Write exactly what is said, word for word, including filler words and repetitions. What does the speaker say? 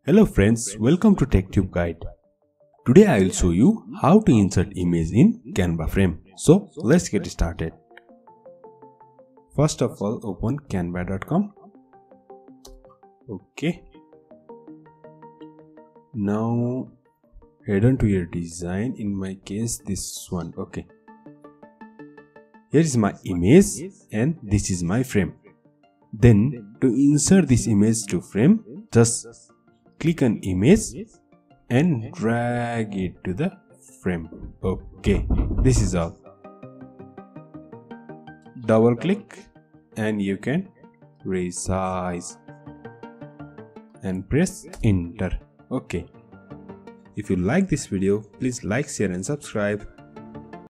Hello friends, welcome to TrendTechGuides. Today I will show you how to insert image in Canva frame. So let's get started. First of all, open canva dot com. Okay. Now head on to your design. In my case, this one. Okay. Here is my image and this is my frame. Then to insert this image to frame, just click on image and drag it to the frame. Okay, this is all. Double click and you can resize and press enter. Okay. If you like this video, please like, share and subscribe.